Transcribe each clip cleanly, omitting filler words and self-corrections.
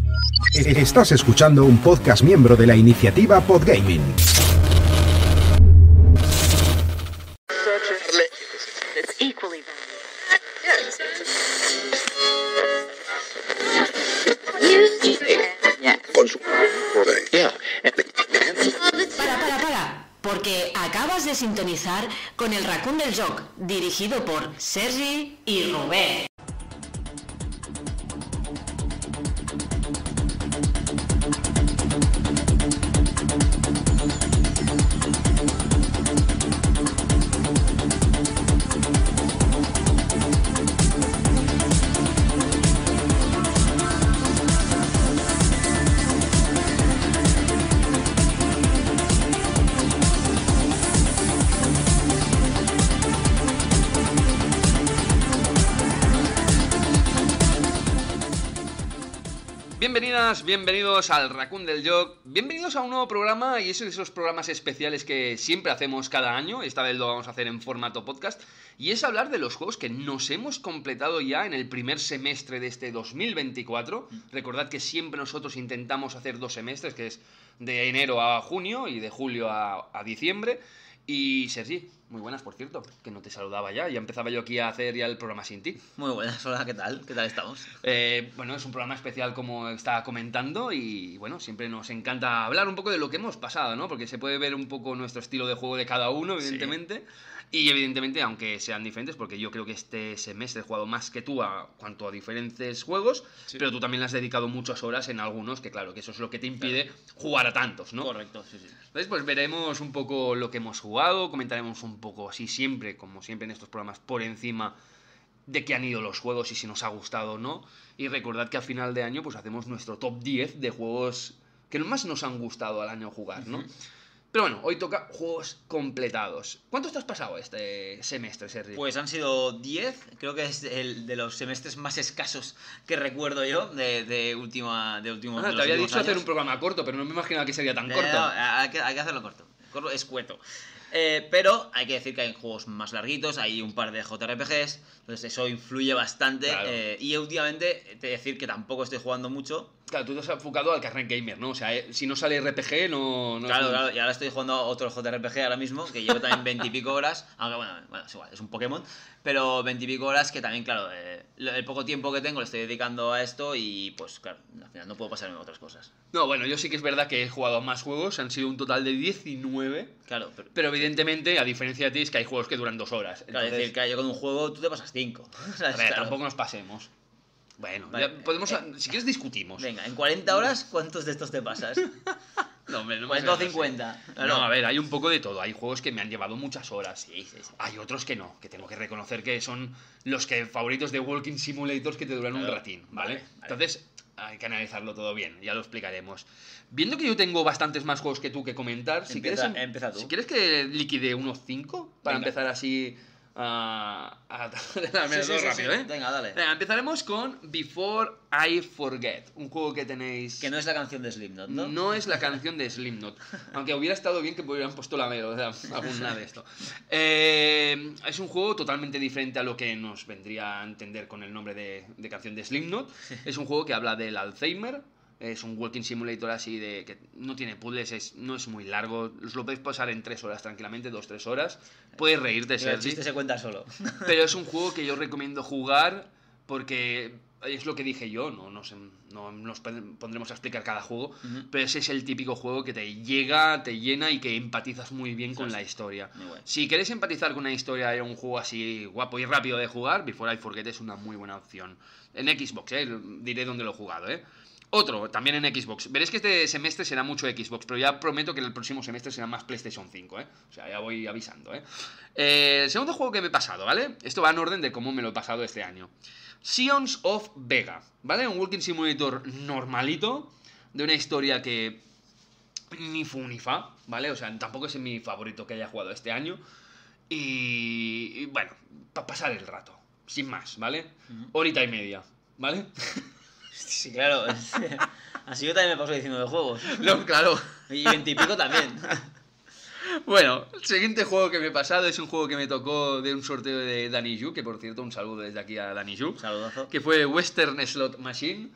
Estás escuchando un podcast miembro de la iniciativa Podgaming. Para, porque acabas de sintonizar con el Raccoon del Joc, dirigido por Sergi y Rubén. Bienvenidos al Raccoon del Joc, bienvenidos a un nuevo programa y esos programas especiales que siempre hacemos cada año, esta vez lo vamos a hacer en formato podcast, y es hablar de los juegos que nos hemos completado ya en el primer semestre de este 2024. Recordad que siempre nosotros intentamos hacer 2 semestres, que es de enero a junio y de julio a diciembre. Y Sergi, muy buenas, por cierto, que no te saludaba ya empezaba yo aquí a hacer ya el programa sin ti. Muy buenas, hola, ¿qué tal? ¿Qué tal estamos? Bueno, es un programa especial como estaba comentando y bueno, siempre nos encanta hablar un poco de lo que hemos pasado, ¿no? Porque se puede ver un poco nuestro estilo de juego de cada uno, evidentemente. Sí. Y evidentemente, aunque sean diferentes, porque yo creo que este semestre he jugado más que tú a cuanto a diferentes juegos, sí, pero tú también le has dedicado muchas horas en algunos, que claro, que eso es lo que te impide jugar a tantos, ¿no? Correcto, sí. Entonces, pues veremos un poco lo que hemos jugado, comentaremos un poco así siempre, como siempre en estos programas, por encima de qué han ido los juegos y si nos ha gustado o no. Y recordad que a final de año pues hacemos nuestro top 10 de juegos que más nos han gustado al año jugar, ¿no? Pero bueno, hoy toca juegos completados. ¿Cuántos te has pasado este semestre, Sergi? Pues han sido 10, creo que es el de los semestres más escasos que recuerdo yo de último. Te había dicho hacer un programa corto, pero no me imaginaba que sería tan corto. No, hay que hacerlo corto. Corto, escueto. Pero hay que decir que hay juegos más larguitos, hay un par de JRPGs, entonces eso influye bastante. Claro. Y últimamente, te he de decir que tampoco estoy jugando mucho. Claro, tú te has enfocado al carnet gamer, ¿no? O sea, si no sale RPG, no... Claro, y ahora estoy jugando a otro JRPG ahora mismo, que llevo también 20 y pico horas, aunque bueno, es igual, es un Pokémon, pero 20 y pico horas que también, claro, el poco tiempo que tengo le estoy dedicando a esto y pues claro, al final no puedo pasarme a otras cosas. No, bueno, yo sí que es verdad que he jugado a más juegos, han sido un total de 19, claro, pero evidentemente, a diferencia de ti, es que hay juegos que duran 2 horas. Claro, es decir, que yo con un juego tú te pasas 5. A ver, tampoco nos pasemos. Bueno, vale. Podemos, si quieres discutimos. Venga, en 40 horas, ¿cuántos de estos te pasas? No, hombre, no. 40 o 50. No, a ver, hay un poco de todo. Hay juegos que me han llevado muchas horas. Sí. Hay otros que no, que tengo que reconocer que son los que favoritos de Walking Simulators que te duran un ratín, ¿vale? Entonces, hay que analizarlo todo bien, ya lo explicaremos. Viendo que yo tengo bastantes más juegos que tú que comentar, empieza tú. Si quieres que liquide unos 5 para empezar así... rápido, ¿eh? Venga, dale. Venga, empezaremos con Before I Forget, un juego que tenéis... Que no es la canción de Slipknot, ¿no? No es la canción de Slipknot, aunque hubiera estado bien que hubieran puesto la melodía alguna de esto. Es un juego totalmente diferente a lo que nos vendría a entender con el nombre de canción de Slipknot. Es un juego que habla del Alzheimer. Es un walking simulator así de que no tiene puzzles, no es muy largo. Os lo podéis pasar en 3 horas tranquilamente, 2-3 horas. Puedes reírte, Sergi. El chiste se cuenta solo. Pero es un juego que yo recomiendo jugar porque es lo que dije yo. No nos pondremos a explicar cada juego, pero ese es el típico juego que te llega, te llena y que empatizas muy bien con la historia. Bueno. Si queréis empatizar con una historia y un juego así guapo y rápido de jugar, Before I Forget es una muy buena opción. En Xbox, diré dónde lo he jugado, Otro, también en Xbox. Veréis que este semestre será mucho Xbox, pero ya prometo que el próximo semestre será más PlayStation 5, O sea, ya voy avisando, El segundo juego que me he pasado, ¿vale? Esto va en orden de cómo me lo he pasado este año. Scions of Vega, ¿vale? Un walking simulator normalito, de una historia que ni fu ni fa, ¿vale? O sea, tampoco es mi favorito que haya jugado este año. Y bueno, para pasar el rato, sin más, ¿vale? Horita y media, ¿vale? Sí, claro. Así yo también me paso diciendo de juegos. No, claro. Y 20 y pico también. Bueno, el siguiente juego que me he pasado es un juego que me tocó de un sorteo de Danny Yu, que por cierto, un saludo desde aquí a Danny Yu. Saludazo. Que fue Western Slot Machine.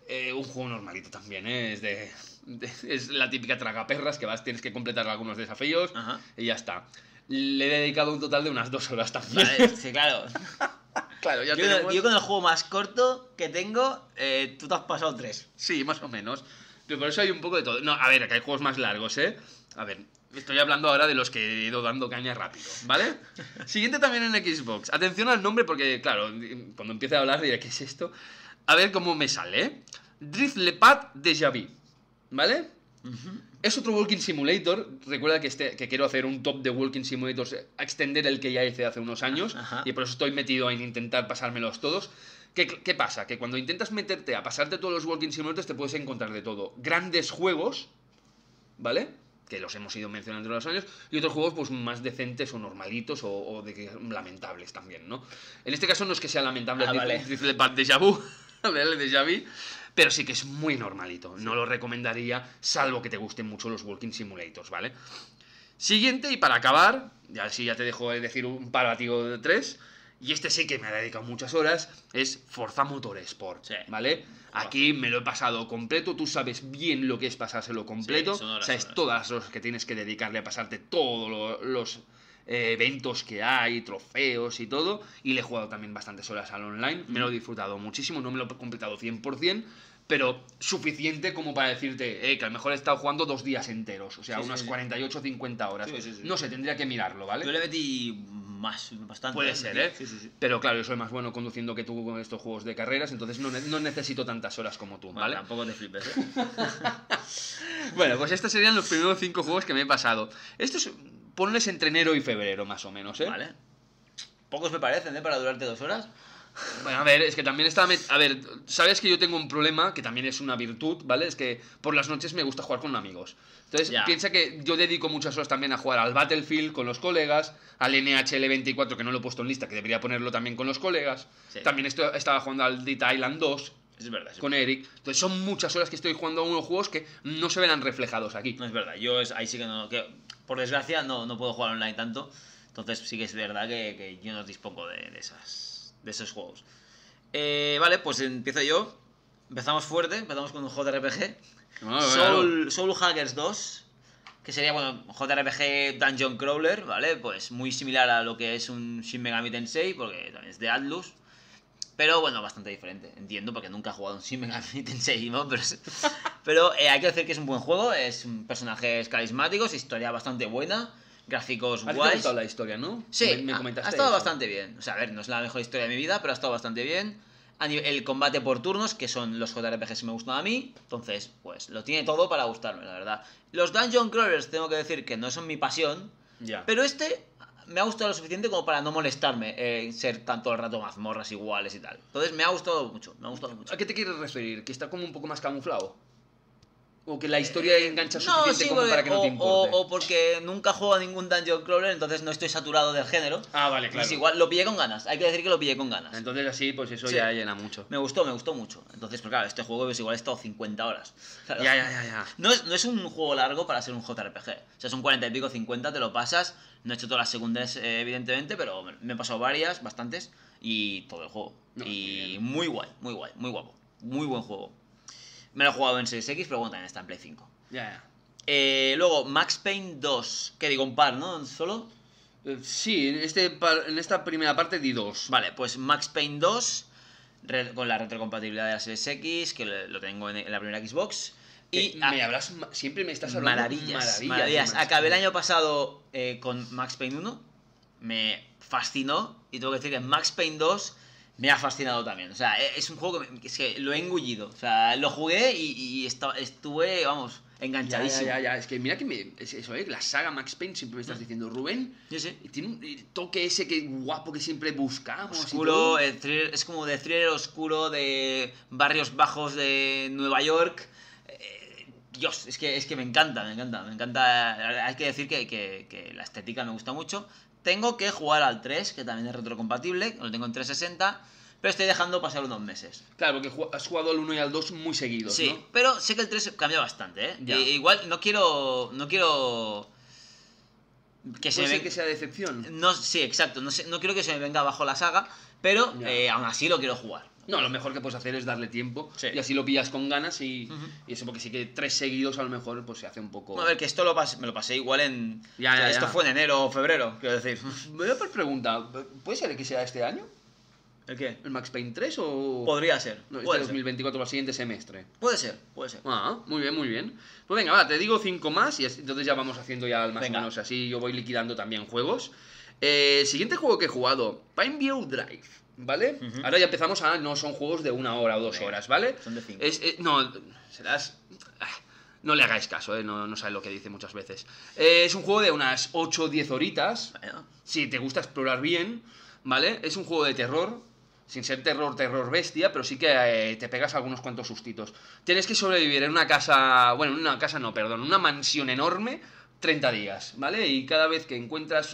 Un juego normalito también, ¿eh? Es la típica tragaperras que tienes que completar algunos desafíos y ya está. Le he dedicado un total de unas 2 horas también. Vale, sí, claro. Claro, ya Yo con el juego más corto que tengo, tú te has pasado 3. Sí, más o menos. Pero por eso hay un poco de todo. No, a ver, que hay juegos más largos, ¿eh? A ver, estoy hablando ahora de los que he ido dando caña rápido, ¿vale? Siguiente también en Xbox. Atención al nombre porque, claro, cuando empiece a hablar diré, ¿qué es esto? A ver cómo me sale, ¿eh? Drift Lepad Déjà Vu, ¿vale? Es otro Walking Simulator. Recuerda que quiero hacer un top de Walking Simulators, extender el que ya hice hace unos años, y por eso estoy metido en intentar pasármelos todos. ¿Qué pasa? Que cuando intentas meterte a pasarte todos los Walking Simulators te puedes encontrar de todo. Grandes juegos, ¿vale? Que los hemos ido mencionando en los años, y otros juegos pues más decentes o normalitos o lamentables también, ¿no? En este caso no es que sea lamentable Drift Lepad Déjà Vu, ¿vale? Déjà Vu, pero sí que es muy normalito. No lo recomendaría, salvo que te gusten mucho los Walking Simulators, ¿vale? Siguiente, y para acabar, ya te dejo decir un par a ti de 3, y este sí que me ha dedicado muchas horas, es Forza Motorsport, ¿vale? Aquí me lo he pasado completo, tú sabes bien lo que es pasárselo completo, sabes todas las horas que tienes que dedicarle a pasarte todos los eventos que hay, trofeos y todo, y le he jugado también bastantes horas al online, me lo he disfrutado muchísimo, no me lo he completado 100%, pero suficiente como para decirte que a lo mejor he estado jugando 2 días enteros, o sea, unas 48 o 50 horas. No sé, tendría que mirarlo, ¿vale? Yo le metí bastante. Puede ser, ¿eh? Sí. Pero claro, yo soy más bueno conduciendo que tú con estos juegos de carreras, entonces no necesito tantas horas como tú, ¿vale? Bueno, tampoco te flipes, ¿eh? Bueno, pues estos serían los primeros 5 juegos que me he pasado. Estos ponles entre enero y febrero, más o menos, ¿eh? Vale. Pocos me parecen, ¿eh? Para durarte 2 horas. Bueno, a ver, es que también está... A ver, sabes que yo tengo un problema, que también es una virtud, ¿vale? Es que por las noches me gusta jugar con amigos. Entonces, piensa que yo dedico muchas horas también a jugar al Battlefield con los colegas, al NHL 24, que no lo he puesto en lista, que debería ponerlo también con los colegas. Sí. También estaba jugando al Dead Island 2. Es verdad. Con Eric. Entonces son muchas horas que estoy jugando a unos juegos que no se verán reflejados aquí. No es verdad. Yo ahí sí que no... por desgracia no puedo jugar online tanto. Entonces sí que es verdad que yo no dispongo de esos juegos. Vale, pues empiezo yo. Empezamos fuerte, empezamos con un JRPG. Soul Hackers 2, que sería, bueno, JRPG Dungeon Crawler, ¿vale? Pues muy similar a lo que es un Shin Megami Tensei, porque también es de Atlus. Pero bueno, bastante diferente, entiendo, porque nunca he jugado un Shin Megami Tensei, ¿no? Pero hay que decir que es un buen juego, es personajes carismáticos, historia bastante buena, gráficos guays. ¿Has gustado la historia, no? Sí, me comentaste ha estado eso. bastante bien. O sea, a ver, no es la mejor historia de mi vida, pero ha estado bastante bien. El combate por turnos, que son los JRPGs que me gustan a mí, entonces, pues, lo tiene todo para gustarme, la verdad. Los Dungeon Crawlers, tengo que decir que no son mi pasión, pero este me ha gustado lo suficiente como para no molestarme ser tanto el rato mazmorras iguales y tal. Entonces, me ha gustado mucho, ¿A qué te quieres referir? ¿Que está como un poco más camuflado? ¿O que la historia engancha suficiente como para que no te importe? O porque nunca juego a ningún Dungeon Crawler, entonces no estoy saturado del género. Ah, vale, claro. Pues igual, lo pillé con ganas, hay que decir que lo pillé con ganas. Entonces así, pues eso ya llena mucho. Me gustó mucho. Entonces, pues claro, este juego pues igual he estado 50 horas. Claro. Ya. No es un juego largo para ser un JRPG. O sea, son 40 y pico, 50, te lo pasas. No he hecho todas las secundarias, evidentemente, pero me he pasado bastantes, y todo el juego. Y muy guay, muy guapo. Muy buen juego. Me lo he jugado en Series X, pero bueno, también está en Play 5. Ya. Luego, Max Payne 2. Que digo, un par, ¿no? ¿Solo? Sí, en esta primera parte di 2. Vale, pues Max Payne 2, con la retrocompatibilidad de la Series X, que lo tengo en la primera Xbox. Y siempre me estás hablando maravillas. Acabé el año pasado con Max Payne 1, me fascinó, y tengo que decir que Max Payne 2 me ha fascinado también. O sea, es un juego que lo he engullido. O sea, lo jugué y estuve, vamos, enganchadísimo. Ya. Es que mira que eso, la saga Max Payne siempre me estás diciendo, Rubén. Sí. Y tiene un toque ese que guapo que siempre buscamos. Oscuro, es como de thriller oscuro de barrios bajos de Nueva York. Dios, es que me encanta. Hay que decir que la estética me gusta mucho. Tengo que jugar al 3, que también es retrocompatible, lo tengo en 360, pero estoy dejando pasar unos meses. Claro, porque has jugado al 1 y al 2 muy seguidos, sí, ¿no? pero sé que el 3 cambia bastante, ¿eh? Igual no quiero que que sea decepción. No, sí, exacto, no quiero que se me venga abajo la saga, pero aún así lo quiero jugar. No, lo mejor que puedes hacer es darle tiempo Sí. y así lo pillas con ganas y eso, porque sí que 3 seguidos a lo mejor pues se hace un poco... Bueno, a ver, que esto me lo pasé igual en... Ya, o sea, ya, esto ya. fue en enero o febrero, quiero decir. Me voy a hacer pregunta, ¿puede ser que sea este año? ¿El qué? ¿El Max Payne 3 o...? Podría ser. No, este Puede ser. 2024 o al siguiente semestre. Puede ser, puede ser. Ah, muy bien, muy bien. Pues venga, va, te digo 5 más y entonces ya vamos haciendo ya más Venga. o menos así. Yo voy liquidando también juegos. Siguiente juego que he jugado, Pineview Drive, ¿vale? Ahora ya empezamos a... No son juegos de 1 hora o 2 horas, ¿vale? Son de 5. No, serás... No le hagáis caso, no sabe lo que dice muchas veces. Es un juego de unas 8 o 10 horitas. Bueno, Si te gusta explorar bien, ¿vale? Es un juego de terror, sin ser terror bestia, pero sí que te pegas algunos cuantos sustitos. Tienes que sobrevivir en una casa, bueno, en una casa no, perdón, una mansión enorme, 30 días, ¿vale? Y cada vez que encuentras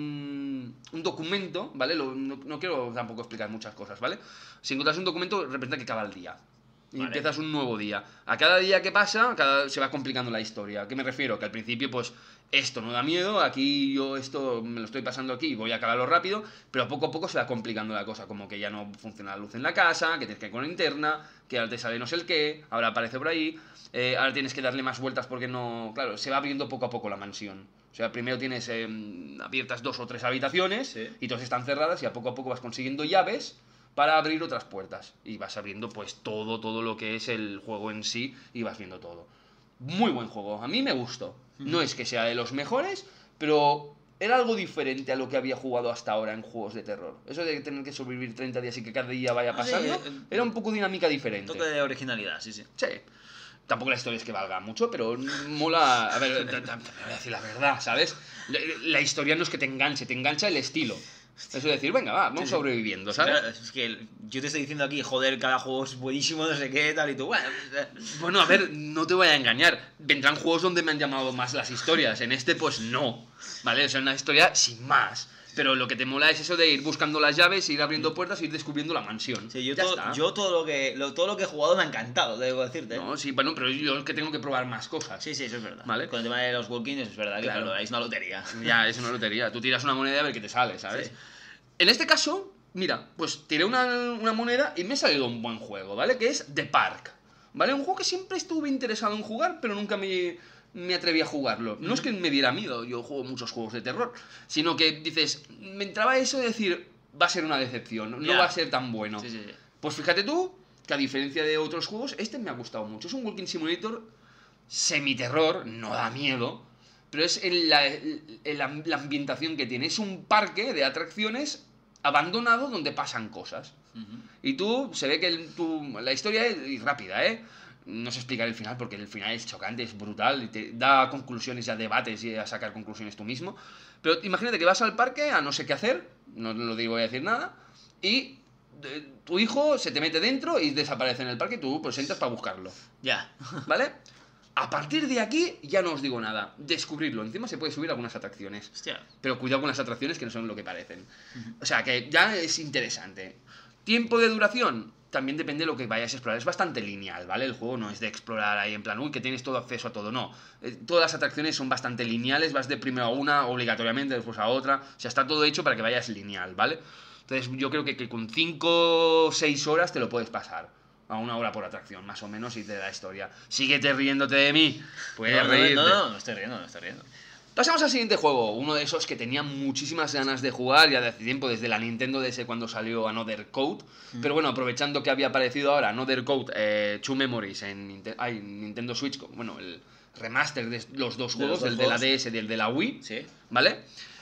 un documento, ¿vale? No quiero tampoco explicar muchas cosas, ¿vale? Si encuentras un documento, representa que acaba el día. Y Vale. empiezas un nuevo día. A cada día que pasa, se va complicando la historia. ¿A qué me refiero? Que al principio, pues, esto no da miedo, aquí yo esto me lo estoy pasando aquí y voy a acabarlo rápido, pero poco a poco se va complicando la cosa, como que ya no funciona la luz en la casa, que tienes que ir con linterna, que ahora te sale no sé el qué, ahora aparece por ahí, ahora tienes que darle más vueltas porque no... Claro, se va abriendo poco a poco la mansión. O sea, primero tienes abiertas 2 o 3 habitaciones Sí. y todas están cerradas y a poco vas consiguiendo llaves para abrir otras puertas. Y vas abriendo pues todo lo que es el juego en sí y vas viendo todo. Muy buen juego, a mí me gustó. No es que sea de los mejores, pero era algo diferente a lo que había jugado hasta ahora en juegos de terror. Eso de tener que sobrevivir 30 días y que cada día vaya Ah, sí, pasando, era un poco dinámica diferente. toque de originalidad, sí, sí. Sí. Tampoco la historia es que valga mucho, pero mola... A ver, te voy a decir la verdad, ¿sabes? La historia no es que te engancha el estilo. Eso de decir, venga, va, vamos sobreviviendo, ¿sabes? Claro, es que yo te estoy diciendo aquí, joder, cada juego es buenísimo, no sé qué, tal, y tú, bueno... Bueno, a ver, no te voy a engañar. Vendrán juegos donde me han llamado más las historias. En este, pues no. ¿Vale? O sea, una historia sin más. Pero lo que te mola es eso de ir buscando las llaves, ir abriendo puertas, ir descubriendo la mansión. Sí, Ya está. todo lo que he jugado me ha encantado, debo decirte. ¿eh? No, sí, bueno, pero yo es que tengo que probar más cosas. Sí, eso es verdad. Vale. Con el tema de los walkings es verdad que Claro. claro, es una lotería. Ya, es una lotería. Tú tiras una moneda y a ver qué te sale, ¿sabes? Sí. En este caso, mira, pues tiré una moneda y me ha salido un buen juego, ¿vale? Que es The Park, ¿vale? Un juego que siempre estuve interesado en jugar, pero nunca me atreví a jugarlo. No es que me diera miedo, yo juego muchos juegos de terror, sino que dices, me entraba eso de decir, va a ser una decepción, no Ya. va a ser tan bueno. Sí, sí, sí. Pues fíjate tú, que a diferencia de otros juegos, este me ha gustado mucho. Es un Walking Simulator semi-terror, no da miedo, pero es la ambientación que tiene. Es un parque de atracciones abandonado donde pasan cosas. Y tú, se ve que la historia es rápida, ¿eh? No sé explicar el final porque el final es chocante, es brutal y te da conclusiones, a debates y a sacar conclusiones tú mismo. Pero imagínate que vas al parque a no sé qué hacer, no lo digo, voy a decir nada, y tu hijo se te mete dentro y desaparece en el parque y tú pues entras para buscarlo, Ya. ¿vale? A partir de aquí ya no os digo nada, descubrirlo. Encima se puede subir algunas atracciones. Hostia. Pero cuidado con las atracciones que no son lo que parecen. O sea, que ya es interesante. Tiempo de duración, también depende de lo que vayas a explorar. Es bastante lineal, ¿vale? El juego no es de explorar ahí en plan, uy, que tienes todo acceso a todo. No. Todas las atracciones son bastante lineales. Vas de primero a una, obligatoriamente, después a otra. O sea, está todo hecho para que vayas lineal, ¿vale? Entonces yo creo que con 5 o 6 horas te lo puedes pasar. A 1 hora por atracción, más o menos, y te da la historia. Síguete riéndote de mí. Puedes reírte. No estoy riendo. Pasamos al siguiente juego, uno de esos que tenía muchísimas ganas de jugar ya de hace tiempo, desde la Nintendo DS cuando salió Another Code. Pero bueno, aprovechando que había aparecido ahora Another Code, Two Memories en Nintendo Switch, bueno, el remaster de los dos juegos, dos el de la juegos. DS y el de la Wii, Sí. ¿vale?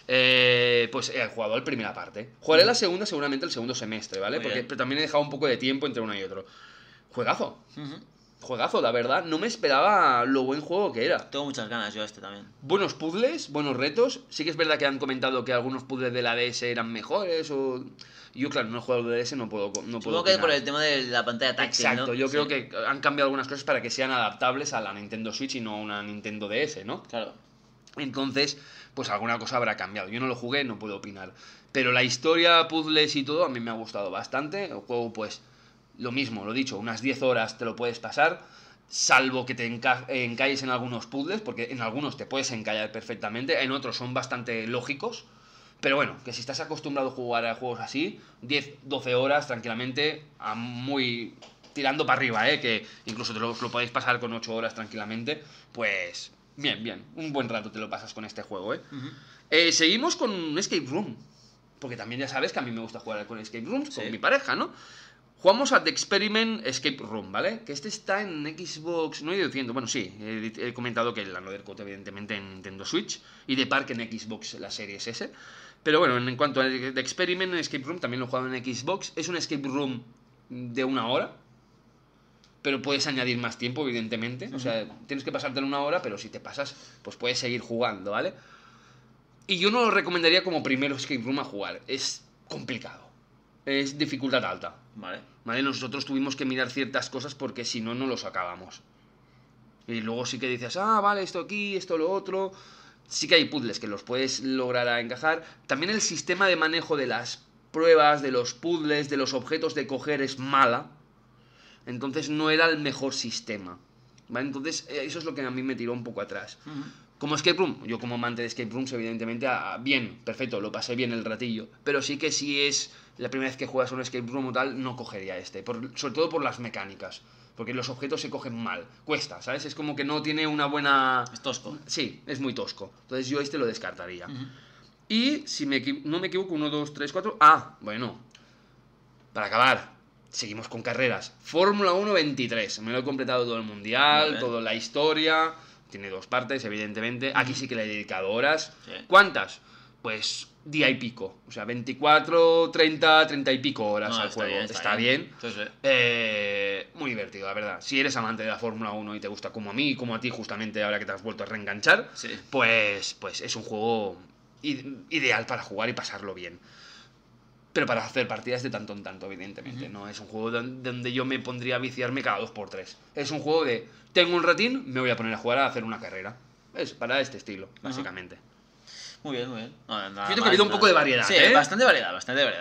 Pues he jugado la primera parte. Jugaré la segunda seguramente el segundo semestre, ¿vale? Muy bien. Pero también he dejado un poco de tiempo entre uno y otro. Juegazo. Juegazo, la verdad. No me esperaba lo buen juego que era. Tengo muchas ganas yo a este también. Buenos puzzles, buenos retos. Sí que es verdad que han comentado que algunos puzzles de la DS eran mejores o... Yo, claro, no he jugado de DS, no puedo Supongo que opinar. por el tema de la pantalla táctil, Exacto, ¿no? yo creo Sí. que han cambiado algunas cosas para que sean adaptables a la Nintendo Switch y no a una Nintendo DS, ¿no? Claro. Entonces, pues alguna cosa habrá cambiado. Yo no lo jugué, no puedo opinar. Pero la historia, puzzles y todo, a mí me ha gustado bastante. El juego, pues, lo mismo, lo dicho, unas 10 horas te lo puedes pasar, salvo que te encalles en algunos puzzles, porque en algunos te puedes encallar perfectamente, en otros son bastante lógicos, Pero bueno, que si estás acostumbrado a jugar a juegos así, 10, 12 horas tranquilamente, tirando para arriba, que incluso lo podéis pasar con 8 horas tranquilamente, pues bien, un buen rato te lo pasas con este juego, Seguimos con un Escape Room, porque también ya sabes que a mí me gusta jugar con Escape Rooms, con mi pareja, ¿no? Jugamos a The Experiment Escape Room, ¿vale? Que este está en Xbox, no he ido diciendo, bueno, sí, he comentado que el Another Code evidentemente en Nintendo Switch y The Park en Xbox, la Series S. Pero bueno, en cuanto a The Experiment Escape Room, también lo he jugado en Xbox. Es un Escape Room de 1 hora, pero puedes añadir más tiempo, evidentemente. O sea, tienes que pasártelo 1 hora, pero si te pasas, pues puedes seguir jugando, ¿vale? Y yo no lo recomendaría como primero Escape Room a jugar. Es complicado. Es dificultad alta. Vale, nosotros tuvimos que mirar ciertas cosas porque si no, no lo sacábamos. Y luego sí que dices, vale, esto aquí, esto lo otro. Sí que hay puzzles que los puedes lograr a encajar. También el sistema de manejo de las pruebas, de los puzzles, de los objetos de coger es mala. Entonces no era el mejor sistema. ¿Vale? Entonces eso es lo que a mí me tiró un poco atrás. Como Escape Room, yo como amante de Escape Rooms, evidentemente, bien, perfecto, lo pasé bien el ratillo. Pero sí que si es la primera vez que juegas un Escape Room o tal, no cogería este. Sobre todo por las mecánicas. Porque los objetos se cogen mal. Cuesta, ¿sabes? Es como que no tiene una buena... Es tosco. Sí, es muy tosco. Entonces yo este lo descartaría. Y si no me equivoco, 1, 2, 3, 4... bueno. Para acabar, seguimos con carreras. Fórmula 1 23. Me lo he completado todo el mundial, toda la historia... Tiene 2 partes, evidentemente. Aquí sí que le he dedicado horas. Sí. ¿Cuántas? Pues día y pico. O sea, 24, 30 y pico horas al juego. Está bien. Entonces, muy divertido, la verdad. Si eres amante de la Fórmula 1 y te gusta como a mí y como a ti, justamente ahora que te has vuelto a reenganchar, pues es un juego ideal para jugar y pasarlo bien. Pero para hacer partidas de tanto en tanto, evidentemente. No es un juego donde yo me pondría a viciarme cada 2x3. Es un juego de, tengo un ratín, me voy a poner a jugar a hacer una carrera. Es para este estilo, básicamente. Muy bien, muy bien. Siento que ha habido un poco de variedad, Sí, bastante variedad.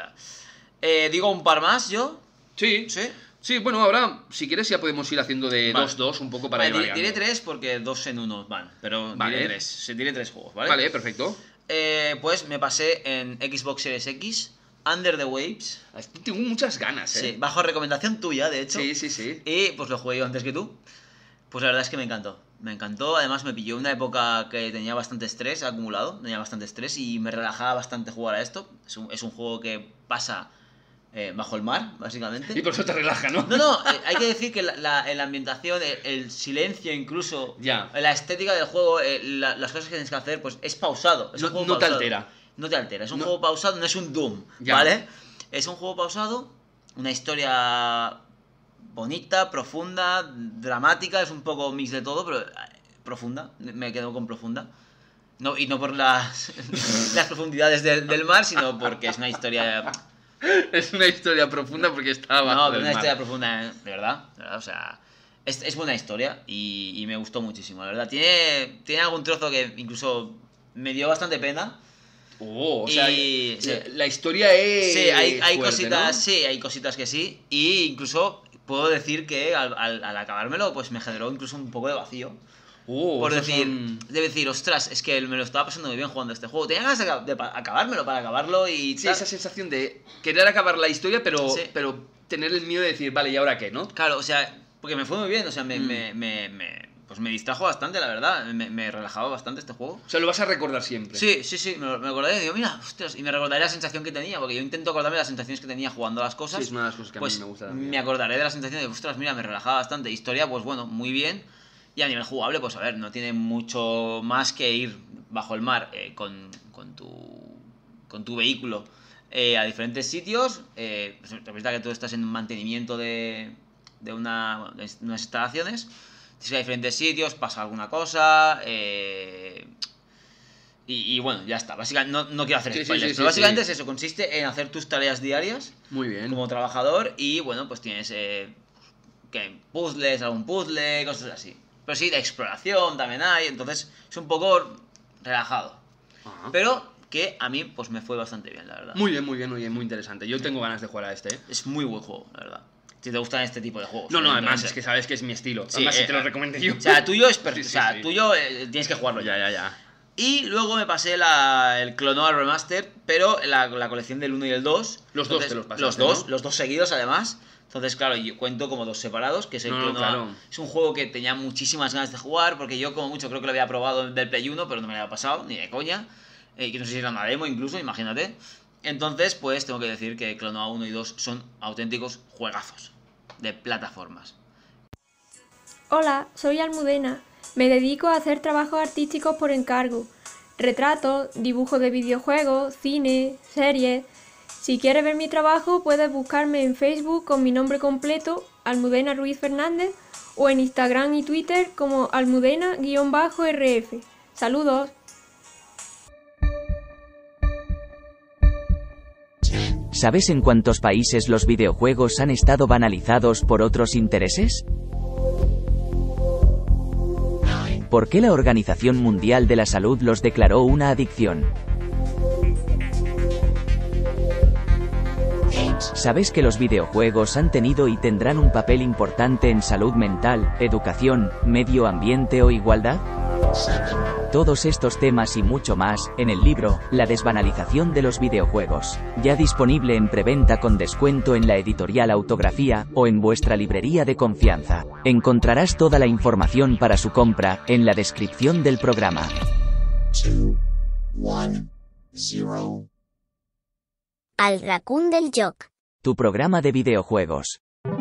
Digo un par más, yo. Sí, bueno, ahora, si quieres, ya podemos ir haciendo de 2-2 un poco para ir variando. Diré 3 porque 2 en 1 van, pero diré 3 juegos, ¿vale? Vale, perfecto. Pues me pasé en Xbox Series X, Under the Waves. Tengo muchas ganas, Sí, bajo recomendación tuya, de hecho. Sí. Y pues lo jugué yo antes que tú. Pues la verdad es que me encantó. Me encantó, además me pilló una época que tenía bastante estrés acumulado, y me relajaba bastante jugar a esto. Es un juego que pasa bajo el mar, básicamente. Y por eso te relaja, ¿no? No, hay que decir que la ambientación, el silencio incluso, la estética del juego, las cosas que tienes que hacer, pues es pausado. Es un juego no pausado. te altera. No te altera, es un juego pausado, no es un Doom, ¿vale? Es un juego pausado, una historia bonita, profunda, dramática, es un poco mix de todo, pero profunda, me quedo con profunda. No, y no por las profundidades del mar, sino porque es una historia... Es una historia profunda porque está abajo del mar. Historia profunda, de verdad, o sea... Es buena historia y me gustó muchísimo, la verdad. Tiene algún trozo que incluso me dio bastante pena. O sea, la historia es... Sí, hay fuerte, cositas, ¿no? sí, hay cositas que sí. Y incluso puedo decir que al acabármelo, pues me generó incluso un poco de vacío. Por decir, ostras, es que me lo estaba pasando muy bien jugando este juego. Tenía ganas de acabármelo para acabarlo y... Sí, esa sensación de querer acabar la historia, pero tener el miedo de decir, vale, ¿y ahora qué, no? Claro, o sea, porque me fue muy bien, o sea, pues me distrajo bastante, la verdad. Me relajaba bastante este juego. O sea, lo vas a recordar siempre. Sí, me acordaré y digo, mira, ostras, y me recordaré la sensación que tenía, porque yo intento acordarme de las sensaciones que tenía jugando a las cosas. Sí, es una de las cosas que pues a mí me gusta también. Me acordaré de la sensación de, ostras, mira, me relajaba bastante. Historia, pues bueno, muy bien. Y a nivel jugable, pues a ver, no tiene mucho más que ir bajo el mar con tu vehículo a diferentes sitios. Representa que tú estás en un mantenimiento de unas instalaciones. Tienes que ir a diferentes sitios, pasa alguna cosa. Y bueno, ya está. Básicamente, no quiero hacer spoilers, pero básicamente es eso. Consiste en hacer tus tareas diarias. Muy bien. Como trabajador. Y bueno, pues tienes puzzles, algún puzzle, cosas así. Pero sí, de exploración también hay, entonces es un poco relajado. Ajá. Pero que a mí pues me fue bastante bien, la verdad. Muy bien, muy interesante. Yo tengo ganas de jugar a este, ¿eh? Es muy buen juego, la verdad. Si te gustan este tipo de juegos. No, además es que sabes que es mi estilo. Sí, además si te lo recomiendo yo. O sea, tuyo es Sí. o sea, tuyo tienes que jugarlo Ya. Y luego me pasé el Clonoa Remastered pero la colección del 1 y el 2. Los dos te los pasaste, Los dos seguidos, además. Entonces, claro, yo cuento como 2 separados, que es el Clonoa. Claro. Es un juego que tenía muchísimas ganas de jugar, porque yo como mucho creo que lo había probado del Play 1, pero no me lo había pasado, ni de coña. Que no sé si era una demo incluso, imagínate. Entonces, pues tengo que decir que Clonoa 1 y 2 son auténticos juegazos de plataformas. Hola, soy Almudena. Me dedico a hacer trabajos artísticos por encargo. Retratos, dibujos de videojuegos, cine, series. Si quieres ver mi trabajo, puedes buscarme en Facebook con mi nombre completo, Almudena Ruiz Fernández, o en Instagram y Twitter como Almudena_RF. ¡Saludos! ¿Sabes en cuántos países los videojuegos han estado banalizados por otros intereses? ¿Por qué la Organización Mundial de la Salud los declaró una adicción? ¿Sabes que los videojuegos han tenido y tendrán un papel importante en salud mental, educación, medio ambiente o igualdad? Todos estos temas y mucho más, en el libro, La desbanalización de los videojuegos, ya disponible en preventa con descuento en la editorial Autografía, o en vuestra librería de confianza. Encontrarás toda la información para su compra, en la descripción del programa. 2, 1, 0. Al Raccoon del Joc. Tu programa de videojuegos.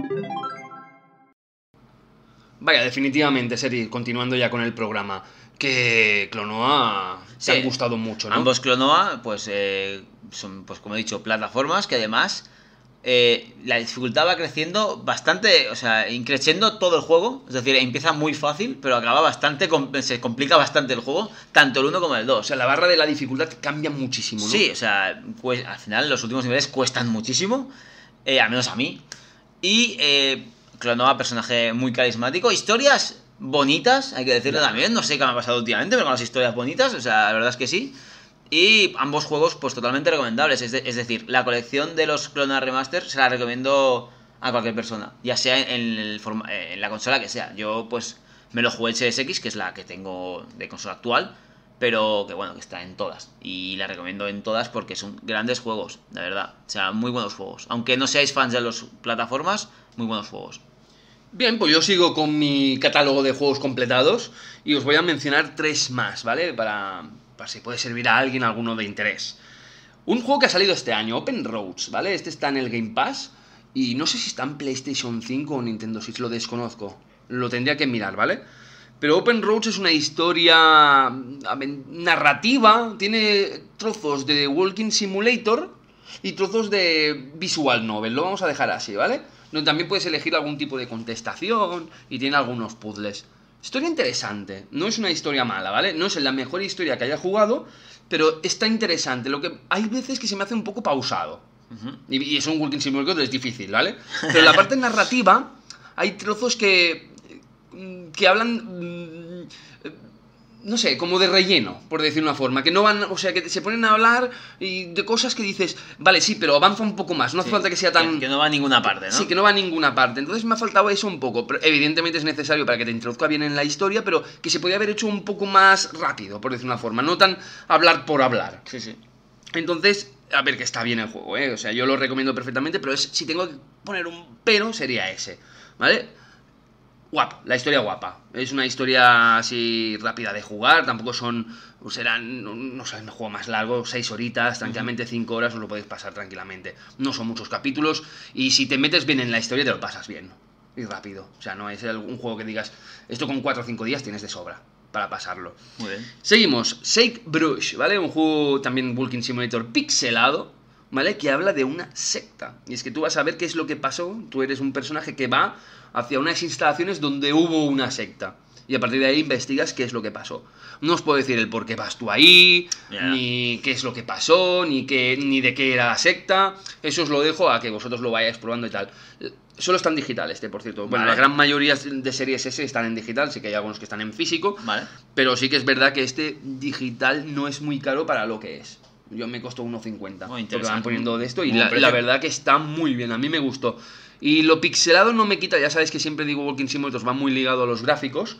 Vaya, definitivamente, Seri, continuando ya con el programa, que Clonoa te han gustado mucho, ¿no? Ambos Clonoa, pues son, pues como he dicho, plataformas que además la dificultad va creciendo bastante, o sea, increciendo todo el juego. Es decir, empieza muy fácil, pero acaba bastante, se complica bastante el juego, tanto el 1 como el 2. O sea, la barra de la dificultad cambia muchísimo, ¿no? Sí, o sea, pues, al final los últimos niveles cuestan muchísimo, al menos a mí. Y Clonoa, personaje muy carismático, historias bonitas, hay que decirlo también. No sé qué me ha pasado últimamente, pero con las historias bonitas, o sea, la verdad es que sí. Y ambos juegos, pues totalmente recomendables. Es decir, la colección de los Clonoa Remaster se la recomiendo a cualquier persona, ya sea en la consola que sea. Yo, pues, me lo jugué en Series X, que es la que tengo de consola actual, pero que bueno, que está en todas. Y la recomiendo en todas porque son grandes juegos, de verdad. O sea, muy buenos juegos. Aunque no seáis fans de las plataformas, muy buenos juegos. Bien, pues yo sigo con mi catálogo de juegos completados y os voy a mencionar 3 más, ¿vale? Para si puede servir a alguien alguno de interés. Un juego que ha salido este año, Open Roads, ¿vale? Este está en el Game Pass y no sé si está en PlayStation 5 o Nintendo Switch, lo desconozco. Lo tendría que mirar, ¿vale? Pero Open Roads es una historia narrativa, tiene trozos de Walking Simulator y trozos de Visual Novel, lo vamos a dejar así, ¿vale? Donde también puedes elegir algún tipo de contestación y tiene algunos puzzles. Historia interesante, no es una historia mala, ¿vale? No es la mejor historia que haya jugado, pero está interesante. Lo que hay veces que se me hace un poco pausado. Y es un Walking Simulator, es difícil, ¿vale? Pero en la parte narrativa hay trozos que hablan, no sé, como de relleno, por decir una forma, que no van, o sea, que se ponen a hablar y de cosas que dices, vale, sí, pero avanza un poco más, no hace falta que sea tan... Que no va a ninguna parte, ¿no? Sí, que no va a ninguna parte, entonces me ha faltado eso un poco, pero evidentemente es necesario para que te introduzca bien en la historia, pero que se podía haber hecho un poco más rápido, por decir una forma, no tan hablar por hablar. Sí, sí. Entonces, a ver, que está bien el juego, ¿eh? O sea, yo lo recomiendo perfectamente, pero si tengo que poner un pero, sería ese, ¿vale? Guapa, la historia guapa. Es una historia así rápida de jugar. Tampoco serán, no sé, un juego más largo, 6 horitas, tranquilamente 5 horas os lo podéis pasar tranquilamente. No son muchos capítulos y si te metes bien en la historia te lo pasas bien. Y rápido. O sea, no es un juego que digas, esto con 4 o 5 días tienes de sobra para pasarlo. Muy bien. Seguimos, Sagebrush, ¿vale? Un juego también Walking Simulator pixelado, ¿vale? Que habla de una secta. Y es que tú vas a ver qué es lo que pasó. Tú eres un personaje que va hacia unas instalaciones donde hubo una secta. Y a partir de ahí investigas qué es lo que pasó. No os puedo decir el por qué vas tú ahí, ni qué es lo que pasó, ni de qué era la secta. Eso os lo dejo a que vosotros lo vayáis probando y tal. Solo está en digital por cierto. Bueno, la gran mayoría de series S están en digital, sí que hay algunos que están en físico. Vale. Pero sí que es verdad que este digital no es muy caro para lo que es. Yo me costó 1,50. Porque van poniendo de esto y la verdad que está muy bien, a mí me gustó. Y lo pixelado no me quita, ya sabéis que siempre digo Walking Simulator va muy ligado a los gráficos,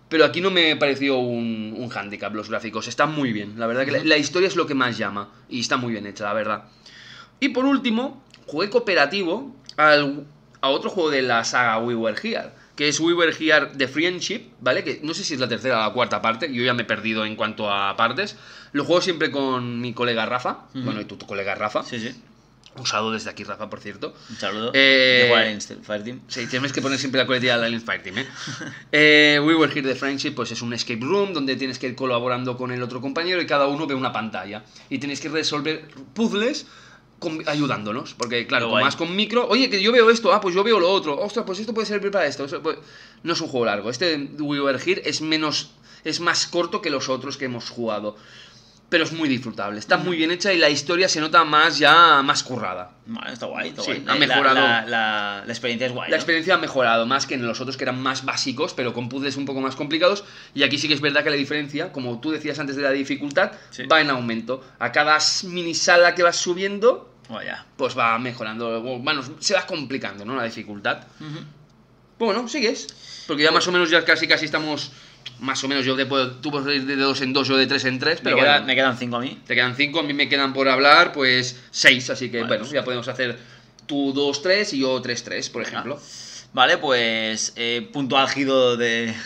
pero aquí no me pareció un hándicap los gráficos. Están muy bien, la verdad que la historia es lo que más llama, y está muy bien hecha, la verdad. Y por último, jugué cooperativo a otro juego de la saga We Were Here, que es We Were Here The Friendship, ¿vale? Que no sé si es la tercera o la cuarta parte, yo ya me he perdido en cuanto a partes. Lo juego siempre con mi colega Rafa, bueno, y tu colega Rafa. Sí, sí. Un saludo desde aquí, Rafa, por cierto. Un saludo. De Alliance Fireteam. Sí, tienes que poner siempre la coletilla de Alliance Fireteam, We Were Here The Friendship, pues es un escape room donde tienes que ir colaborando con el otro compañero y cada uno ve una pantalla. Y tienes que resolver puzzles ayudándonos, porque claro, como vas con micro, oye, que yo veo esto, pues yo veo lo otro, ostras, pues esto puede servir para esto. No es un juego largo. Este We Were Here es más corto que los otros que hemos jugado, pero es muy disfrutable, está muy bien hecha y la historia se nota más currada. Vale, está guay, está Sí, guay. ha mejorado. La experiencia es guay, La ¿no? experiencia ha mejorado más que en los otros que eran más básicos, pero con puzzles un poco más complicados. Y aquí sí que es verdad que la diferencia, como tú decías antes de la dificultad, va en aumento. A cada mini sala que vas subiendo, pues va mejorando. Bueno, se va complicando, ¿no? La dificultad. Bueno, sigues. Porque ya más o menos ya casi estamos... Más o menos tú puedes ir de 2 en 2, yo de 3 en 3, pero me quedan 5 a mí. Te quedan 5, a mí me quedan por hablar pues 6, así que bueno, ya podemos hacer tú 2, 3 y yo 3, 3, por ejemplo. Vale, pues punto álgido del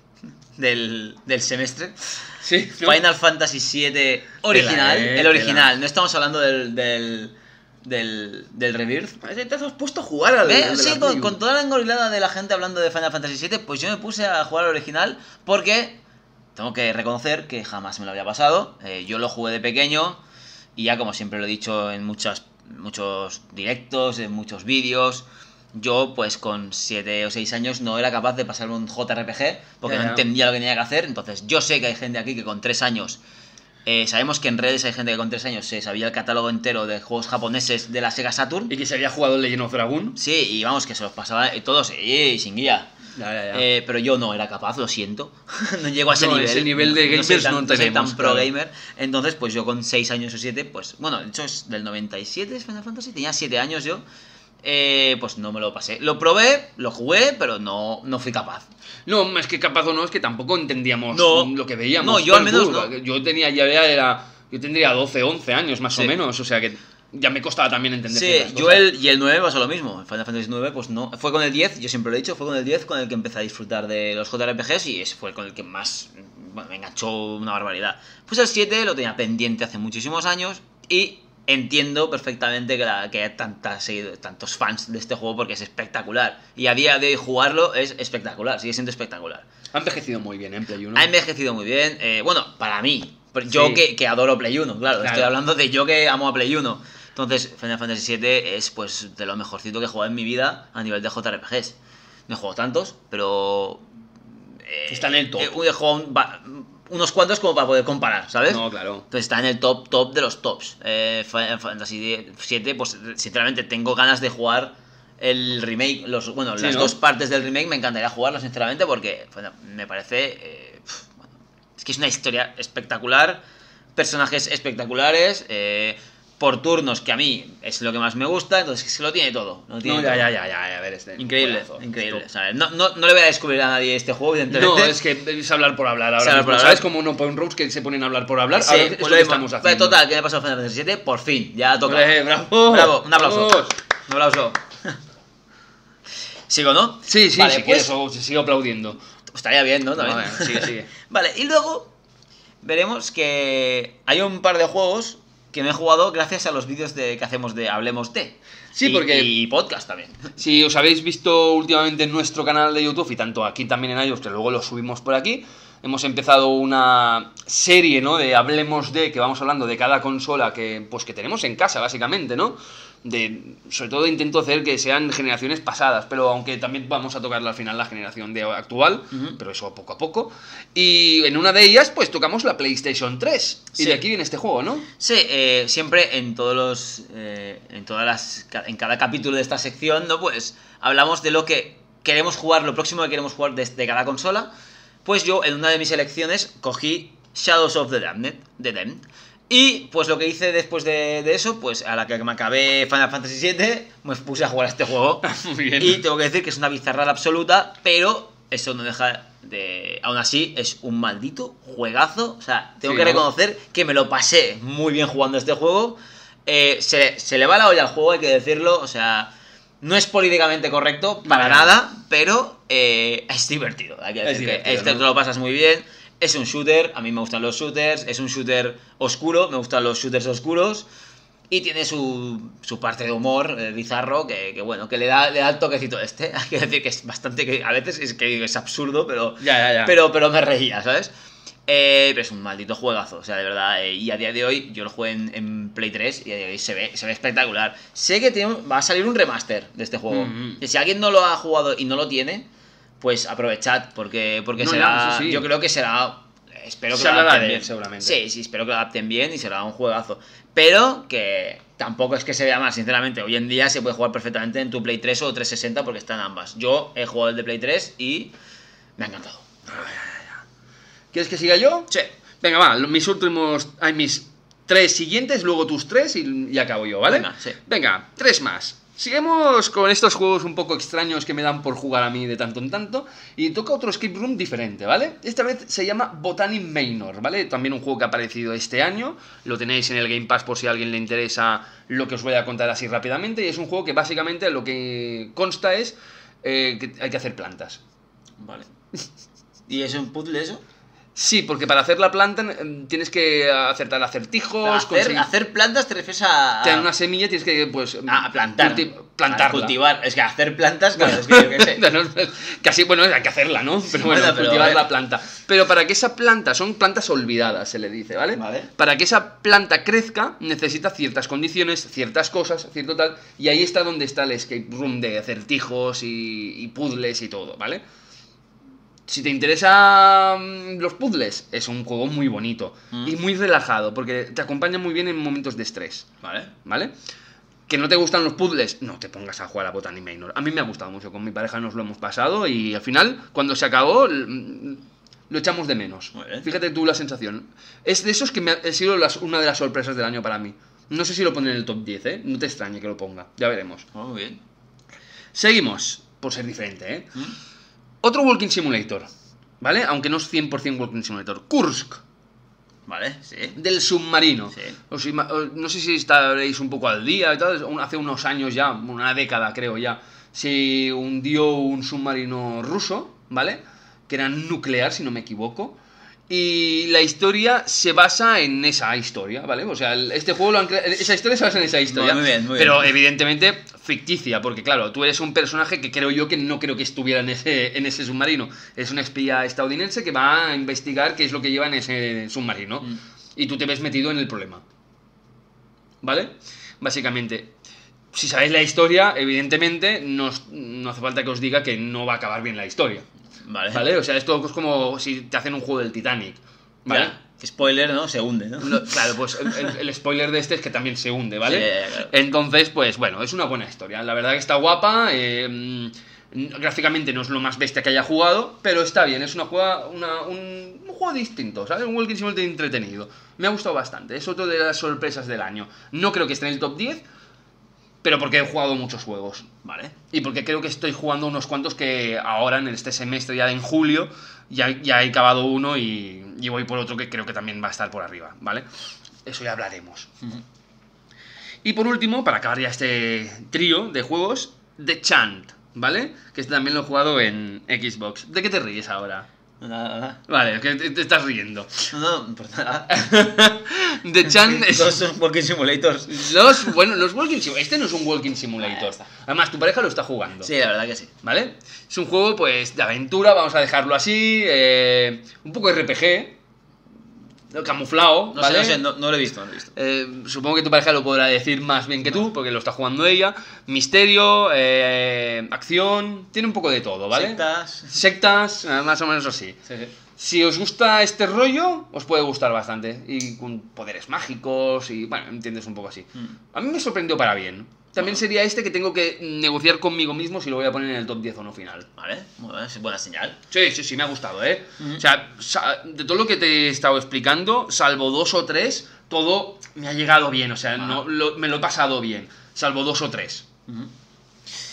semestre. Sí, ¿no? Final Fantasy VII original, el original, no estamos hablando del Rebirth. Te has puesto a jugar al Sí, con toda la engorilada de la gente hablando de Final Fantasy VII, pues yo me puse a jugar al original porque tengo que reconocer que jamás me lo había pasado. Yo lo jugué de pequeño y ya, como siempre lo he dicho en muchos directos, en muchos vídeos, yo pues con 7 o 6 años no era capaz de pasarme un JRPG porque no entendía lo que tenía que hacer. Entonces yo sé que hay gente aquí que con 3 años... sabemos que en redes hay gente que con 3 años se sabía el catálogo entero de juegos japoneses de la Sega Saturn. Y que se había jugado el Legend of Dragon. Sí, y vamos, que se los pasaba todos sin guía. Ya. Pero yo no era capaz, lo siento. No llego a ese nivel. Ese nivel de gamers no soy tenemos, tan pro gamer. Entonces, pues yo con 6 años o 7, pues bueno, de hecho es del 97, es Final Fantasy, tenía 7 años yo. Pues no me lo pasé. Lo probé, lo jugué, pero no fui capaz. No, es que capaz o no, es que tampoco entendíamos lo que veíamos. No, yo al menos no. Yo tendría 12, 11 años más o menos, o sea que ya me costaba también entender. Sí, yo el 9 pasó lo mismo. Final Fantasy 9, pues no. Fue con el 10, yo siempre lo he dicho, fue con el 10 con el que empecé a disfrutar de los JRPGs y ese fue con el que más me enganchó una barbaridad. Pues el 7 lo tenía pendiente hace muchísimos años y entiendo perfectamente que haya tantos fans de este juego porque es espectacular. Y a día de hoy jugarlo es espectacular, sigue siendo espectacular. Ha envejecido muy bien en Play 1. Ha envejecido muy bien. Bueno, para mí. Yo que adoro Play 1, claro. Estoy hablando de yo que amo a Play 1. Entonces, Final Fantasy VII es pues de lo mejorcito que he jugado en mi vida a nivel de JRPGs. No he jugado tantos, pero... está en el top. He jugado unos cuantos como para poder comparar, ¿sabes? No, claro. Entonces está en el top de los tops. Final Fantasy VII, pues sinceramente tengo ganas de jugar el remake. Las 2 partes del remake me encantaría jugarlo, sinceramente, porque me parece... es que es una historia espectacular, personajes especturares, por turnos, que a mí es lo que más me gusta, entonces es que lo tiene todo. Ya, a ver, increíble. ¿Sabes? No le voy a descubrir a nadie este juego, evidentemente. No, es que es hablar por hablar ahora. ¿Sabes cómo no Point Roads que se ponen a hablar por hablar? Sí, es lo que estamos haciendo. Total, ¿qué me ha pasado Final Fantasy VII? Por fin, ya toca. ¡Bravo! Un aplauso. ¡Vamos! Un aplauso. ¿Sigo, no? Sí, vale, si quieres, o sigo aplaudiendo. Estaría bien, ¿no? También. Sigue. Vale, y luego veremos que hay un par de juegos que me he jugado gracias a los vídeos que hacemos de Hablemos de. Sí, porque... Y podcast también. Si os habéis visto últimamente en nuestro canal de YouTube y tanto aquí también en iVoox, que luego lo subimos por aquí, hemos empezado una serie, ¿no? De Hablemos de, que vamos hablando de cada consola que tenemos en casa, básicamente, ¿no? Sobre todo intento hacer que sean generaciones pasadas, pero aunque también vamos a tocar al final la generación actual, pero eso poco a poco. Y en una de ellas, pues tocamos la PlayStation 3. Y de aquí viene este juego, ¿no? Sí, siempre en en cada capítulo de esta sección, ¿no? Pues hablamos de lo que queremos jugar, lo próximo que queremos jugar de cada consola. Pues yo en una de mis elecciones cogí Shadows of the Damned. Y pues lo que hice después de eso, pues a la que me acabé Final Fantasy VII, me puse a jugar a este juego. Muy bien. Y tengo que decir que es una bizarrada absoluta, pero eso no deja aún así, es un maldito juegazo. O sea, tengo Sí, que ¿no? reconocer que me lo pasé muy bien jugando este juego. Se le va la olla al juego, hay que decirlo. O sea, no es políticamente correcto para nada, pero es divertido. Hay que decir que divertido, te ¿no? lo pasas muy bien. Es un shooter, a mí me gustan los shooters. Es un shooter oscuro, me gustan los shooters oscuros. Y tiene su parte de humor bizarro que bueno, que le da el toquecito este. Hay que decir que es bastante, que a veces es absurdo, pero Ya. pero me reía, ¿sabes? Pero es un maldito juegazo, o sea, de verdad. Y a día de hoy, yo lo jugué en Play 3 y a día de hoy se ve espectacular. Sé que va a salir un remaster de este juego. Que si alguien no lo ha jugado y no lo tiene, pues aprovechad, porque No, será. no, sí. Yo creo que será. Espero que Se lo hablará adapten de él, bien. seguramente. Sí, espero que lo adapten bien y será un juegazo. Pero que tampoco es que se vea mal, sinceramente. Hoy en día se puede jugar perfectamente en tu Play 3 o 360 porque están ambas. Yo he jugado el de Play 3 y me ha encantado. ¿Quieres que siga yo? Sí. Venga, va, mis 3 siguientes, luego tus 3 y acabo yo, ¿vale? Venga, sí. Venga, 3 más. Seguimos con estos juegos un poco extraños que me dan por jugar a mí de tanto en tanto. Y toca otro escape room diferente, ¿vale? Esta vez se llama Botany Manor, ¿vale? También un juego que ha aparecido este año. Lo tenéis en el Game Pass por si a alguien le interesa lo que os voy a contar así rápidamente. Y es un juego que básicamente lo que consta es que hay que hacer plantas. Vale. ¿Y es un puzzle eso? Sí, porque para hacer la planta tienes que acertar acertijos, Hacer plantas te refieres a. te dan una semilla, tienes que pues A plantar. plantarla. A cultivar. Es que hacer plantas, claro, es que yo qué sé. Casi, bueno, hay que hacerla, ¿no? Pero bueno, bueno, pero, cultivar la planta. Pero para que esa planta, son plantas olvidadas, se le dice, ¿vale? Vale. Para que esa planta crezca, necesita ciertas condiciones, ciertas cosas, cierto tal, y ahí está donde está el escape room de acertijos y puzzles y todo, ¿vale? Si te interesan los puzzles, es un juego muy bonito y muy relajado, porque te acompaña muy bien en momentos de estrés, Vale. ¿vale? Que no te gustan los puzzles, no te pongas a jugar a Botany Manor. A mí me ha gustado mucho, con mi pareja nos lo hemos pasado y al final, cuando se acabó, lo echamos de menos. Muy bien. Fíjate tú la sensación. Es de esos que ha sido una de las sorpresas del año para mí. No sé si lo pone en el top 10, ¿eh? No te extrañe que lo ponga, ya veremos. Muy bien. Seguimos, por ser diferente, ¿eh? Otro Walking Simulator, ¿vale? Aunque no es 100% Walking Simulator. Kursk, Vale, sí. del submarino. Sí. No sé si estaréis un poco al día y tal. Hace unos años ya, una década creo ya, se hundió un submarino ruso, ¿vale? Que era nuclear, si no me equivoco. Y la historia se basa en esa historia, ¿vale? O sea, este juego esa historia se basa en esa historia. Muy bien, muy bien. Pero evidentemente ficticia, porque claro, tú eres un personaje que creo yo que no creo que estuviera en ese submarino. Es un espía estadounidense que va a investigar qué es lo que lleva en ese submarino. Y tú te ves metido en el problema. ¿Vale? Básicamente, si sabéis la historia, evidentemente no hace falta que os diga que no va a acabar bien la historia. ¿Vale? O sea, esto es como si te hacen un juego del Titanic. ¿Vale? Ya. Spoiler, ¿no? Se hunde, ¿no? Claro, pues el spoiler de este es que también se hunde, ¿vale? Sí, claro. Entonces, pues bueno, es una buena historia. La verdad que está guapa. Gráficamente no es lo más bestia que haya jugado, pero está bien. Es un juego distinto, ¿sabes? Un Walking Simulator entretenido. Me ha gustado bastante. Es otro de las sorpresas del año. No creo que esté en el top 10, pero porque he jugado muchos juegos. Vale. Y porque creo que estoy jugando unos cuantos que ahora, en este semestre, ya en julio, ya he acabado uno y voy por otro que creo que también va a estar por arriba, ¿vale? Eso ya hablaremos. Y por último, para acabar ya este trío de juegos, The Chant, ¿vale? Que este también lo he jugado en Xbox. ¿De qué te ríes ahora? Nada. Vale, que te estás riendo. No, por nada. The Chant es... Todos son Walking Simulators. Los Walking Simulator. Este no es un Walking Simulator. Además, tu pareja lo está jugando. Sí, la verdad que sí. ¿Vale? Es un juego, pues, de aventura, vamos a dejarlo así. Un poco RPG. Camuflado, ¿vale? No sé, no lo he visto, Supongo que tu pareja lo podrá decir más bien que tú, porque lo está jugando ella. Misterio, acción, tiene un poco de todo, ¿vale? Sectas, más o menos así. Sí. Si os gusta este rollo, os puede gustar bastante. Y con poderes mágicos y, bueno, entiendes un poco así. A mí me sorprendió para bien. También sería este que tengo que negociar conmigo mismo si lo voy a poner en el top 10 o no final. Vale, bueno, es buena señal. Sí, me ha gustado, ¿eh? O sea, de todo lo que te he estado explicando, salvo 2 o 3, todo me ha llegado bien. O sea, me lo he pasado bien. Salvo 2 o 3.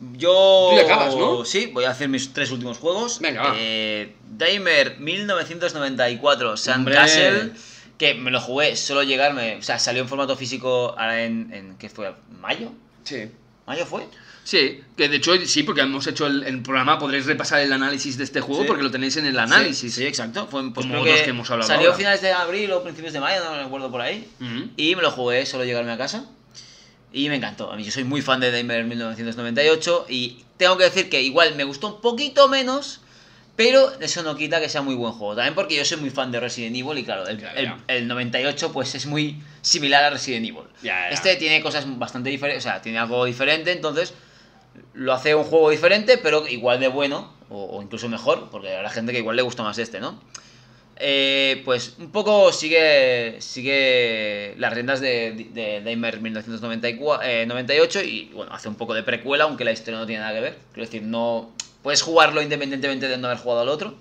Yo... Tú ya acabas, ¿no? Sí, voy a hacer mis 3 últimos juegos. Venga, va. Daymare 1994 Hombre. Sandcastle, que me lo jugué solo llegarme, o sea, salió en formato físico ahora en ¿qué fue? ¿Mayo? Sí. ¿Mayo fue? Sí, que de hecho sí, porque hemos hecho el programa, podréis repasar el análisis de este juego Sí. porque lo tenéis en el análisis. Sí, exacto. Fue, pues Como creo otros que hemos hablado salió a ahora. finales de abril o principios de mayo, no me acuerdo por ahí. Ujú. Y me lo jugué solo llegarme a casa. Y me encantó. A mí yo soy muy fan de Daymare 1998. Y tengo que decir que igual me gustó un poquito menos. Pero eso no quita que sea muy buen juego. También porque yo soy muy fan de Resident Evil. Y claro, el 98 pues es muy similar a Resident Evil. Ya. Este tiene cosas bastante diferentes. O sea, tiene algo diferente. Entonces lo hace un juego diferente, pero igual de bueno. O incluso mejor. Porque habrá gente que igual le gusta más este, ¿no? Pues un poco sigue las riendas de Daymare 1998 y bueno, hace un poco de precuela, aunque la historia no tiene nada que ver. Quiero decir, no puedes jugarlo independientemente de no haber jugado al otro.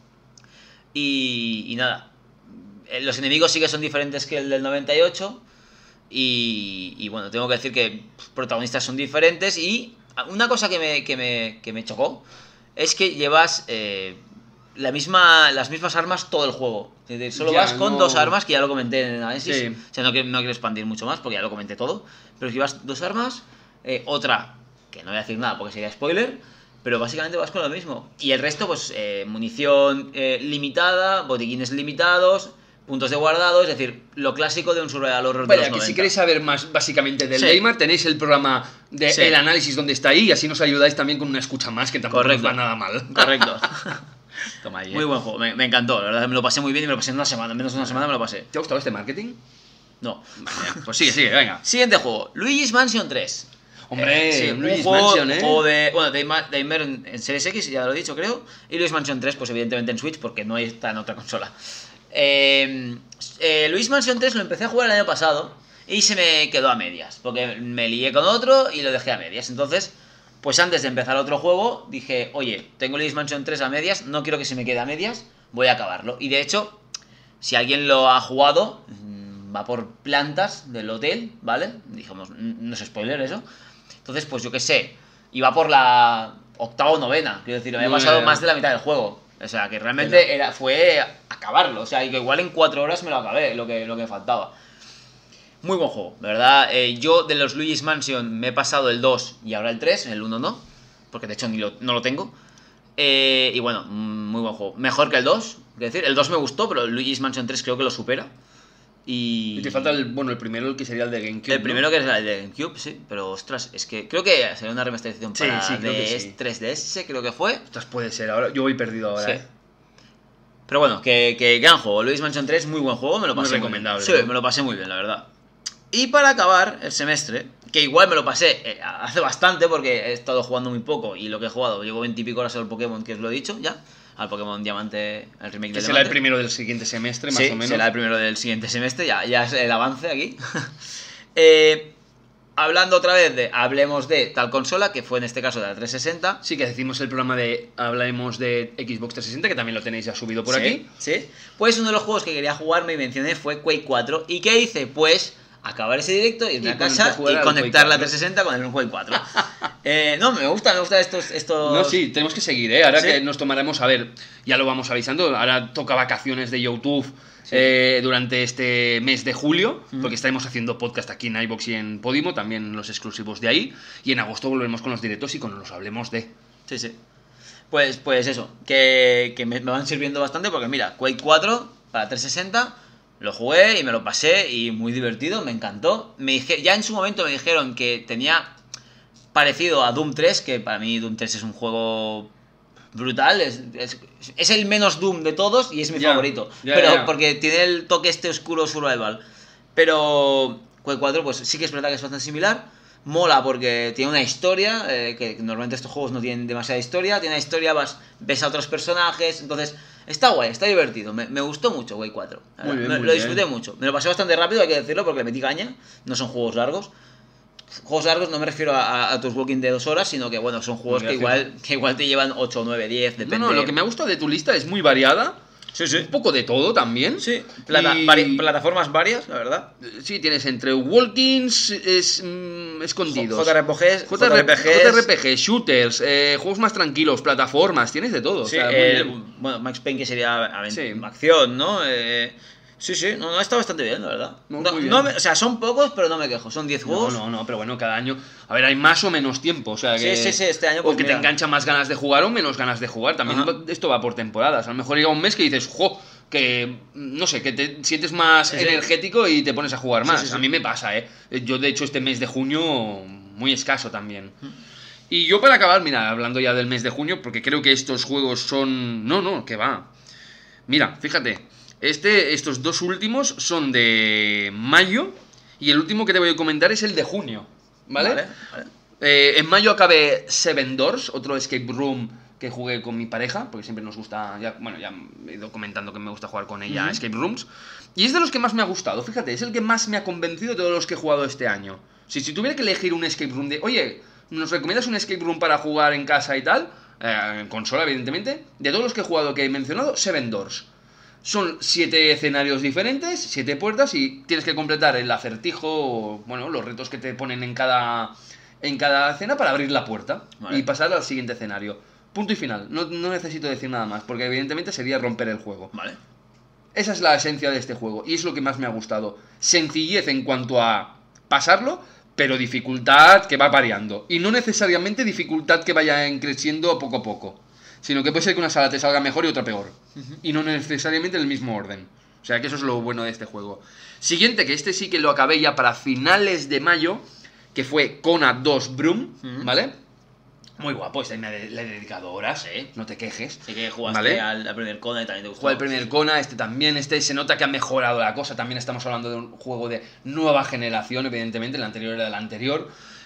Y nada, los enemigos sí que son diferentes que el del 98 y bueno, tengo que decir que protagonistas son diferentes y una cosa que me chocó es que llevas... las mismas armas todo el juego. Es decir, solo Ya, vas con no- 2 armas, que ya lo comenté en el análisis. Sí. O sea, no quiero expandir mucho más porque ya lo comenté todo. Pero si llevas 2 armas, otra, que no voy a decir nada porque sería spoiler, pero básicamente vas con lo mismo. Y el resto, pues, munición limitada, botiquines limitados, puntos de guardado, es decir, lo clásico de un survival horror de Vaya, los que 90. si queréis saber más básicamente del Sí. Daymare, tenéis el programa de Sí. el análisis donde está ahí y así nos ayudáis también con una escucha más que tampoco Correcto. nos va nada mal. Correcto. Toma ahí, Muy buen juego, me encantó, la verdad me lo pasé muy bien y me lo pasé en una semana, en menos de una semana me lo pasé. ¿Te ha gustado este marketing? No. Vale, pues sigue, venga. Siguiente juego, Luigi's Mansion 3. Hombre, Sí, Luigi's un juego, Mansion, ¿eh? juego de... Bueno, Daymare en Series X, ya lo he dicho, creo. Y Luigi's Mansion 3, pues evidentemente en Switch, porque no está en otra consola. Luigi's Mansion 3 lo empecé a jugar el año pasado y se me quedó a medias, porque me lié con otro y lo dejé a medias. Entonces, pues antes de empezar otro juego, dije, oye, tengo Luigi's Mansion 3 a medias, no quiero que se me quede a medias, voy a acabarlo. Y de hecho, si alguien lo ha jugado, va por plantas del hotel, ¿vale? Dijimos, no es spoiler eso. Entonces, pues yo qué sé, iba por la octava o novena, quiero decir, me había pasado más de la mitad del juego. O sea, que realmente fue acabarlo. O sea, y que igual en 4 horas me lo acabé, lo que faltaba. Muy buen juego, de verdad. Yo de los Luigi's Mansion me he pasado el 2 y ahora el 3, el 1 no, porque de hecho no lo tengo. Y bueno, muy buen juego. Mejor que el 2, es decir, el 2 me gustó, pero el Luigi's Mansion 3 creo que lo supera. Y te falta el primero, el que sería el de GameCube. el primero, que es el de GameCube, sí, pero ostras, es que creo que sería una remasterización Sí, para sí, creo que sí. 3DS, creo que fue. Ostras, puede ser, ahora yo voy perdido ahora, Sí. ¿eh? Pero bueno, que gran juego. Luigi's Mansion 3, muy buen juego, me lo Muy pasé recomendable, bien. Sí, ¿no? me lo pasé muy bien, la verdad. Y para acabar el semestre, que igual me lo pasé hace bastante porque he estado jugando muy poco y lo que he jugado, llevo 20 y pico horas al Pokémon, que os lo he dicho ya, al Pokémon Diamante, el remake Que de será el primero del siguiente semestre, más Sí, o menos. será el primero del siguiente semestre, ya es el avance aquí. Hablando otra vez hablemos de tal consola, que fue en este caso de la 360. Sí, que decimos el programa de Hablemos de Xbox 360, que también lo tenéis ya subido por Sí, aquí. Sí. Pues uno de los juegos que quería jugarme y mencioné fue Quake 4. ¿Y qué hice? Pues acabar ese directo, irme Y a casa ponerte a jugar y al conectar la Quake 360 con el Quake 4. No, me gusta estos... No, sí, tenemos que seguir, ¿eh? Ahora ¿Sí? que nos tomaremos, a ver, ya lo vamos avisando, ahora toca vacaciones de YouTube durante este mes de julio, porque estaremos haciendo podcast aquí en iVoox y en Podimo, también los exclusivos de ahí, y en agosto volveremos con los directos y con los hablemos de... Sí, sí. Pues eso, que me van sirviendo bastante porque mira, Quake 4 para 360 lo jugué y me lo pasé y muy divertido, me encantó. Ya en su momento me dijeron que tenía parecido a Doom 3, que para mí Doom 3 es un juego brutal, es el menos Doom de todos y es mi favorito. Pero porque tiene el toque este oscuro survival. Pero Quake 4 pues sí que es verdad que es bastante similar. Mola porque tiene una historia, que normalmente estos juegos no tienen demasiada historia. Tiene una historia, ves a otros personajes, entonces está guay, está divertido. Me gustó mucho Quake 4. Muy bien, Lo disfruté mucho. Me lo pasé bastante rápido, hay que decirlo, porque le metí caña. No son juegos largos. Juegos largos no me refiero a tus walking de 2 horas, sino que bueno, son juegos que igual te llevan 8, 9, 10, depende. No, lo que me ha gustado de tu lista es muy variada. Sí, sí. Un poco de todo también. Sí, Y- plataformas varias, la verdad. Sí, tienes entre walkings escondidos. JRPG, shooters, juegos más tranquilos, plataformas, tienes de todo. Sí, o sea, muy bien. bueno, Max Payne que sería Sí. acción, ¿no? Sí, no, está bastante bien, la verdad. No, No, muy bien. o sea, son pocos, pero no me quejo. Son 10 juegos. No, pero bueno, cada año. A ver, hay más o menos tiempo. O sea que. Sí, este año, pues o que mira. te engancha más ganas de jugar o menos ganas de jugar. También Ajá. esto va por temporadas. A lo mejor llega un mes que dices, jo, que. No sé, que te sientes más Sí. energético y te pones a jugar más. Sí. A mí me pasa, ¿eh? Yo, de hecho, este mes de junio, muy escaso también. Y yo, para acabar, mira, hablando ya del mes de junio, porque creo que estos juegos son. No, que va. Mira, fíjate. Estos dos últimos son de mayo y el último que te voy a comentar es el de junio, ¿vale? En mayo acabé Seven Doors, otro escape room que jugué con mi pareja, porque siempre nos gusta, ya he ido comentando que me gusta jugar con ella escape rooms, y es de los que más me ha gustado, fíjate, es el que más me ha convencido de todos los que he jugado este año. Si tuviera que elegir un escape room de, oye, ¿nos recomiendas un escape room para jugar en casa y tal? En consola, evidentemente. De todos los que he jugado que he mencionado, Seven Doors. Son 7 escenarios diferentes, 7 puertas y tienes que completar el acertijo, bueno, los retos que te ponen en cada escena para abrir la puerta y pasar al siguiente escenario. Punto y final. No necesito decir nada más, porque evidentemente sería romper el juego. Vale. Esa es la esencia de este juego y es lo que más me ha gustado. Sencillez en cuanto a pasarlo, pero dificultad que va variando. Y no necesariamente dificultad que vaya creciendo poco a poco, sino que puede ser que una sala te salga mejor y otra peor. Y no necesariamente en el mismo orden. O sea que eso es lo bueno de este juego. Siguiente, que este sí que lo acabé ya para finales de mayo, que fue Kona 2 Broom, ¿vale? Muy guapo, este le he dedicado horas, no te quejes. Sí que jugaste ¿vale? al primer Kona y también te gustó. Jugué el primer Kona, este también, se nota que ha mejorado la cosa, también estamos hablando de un juego de nueva generación, evidentemente, el anterior era el anterior.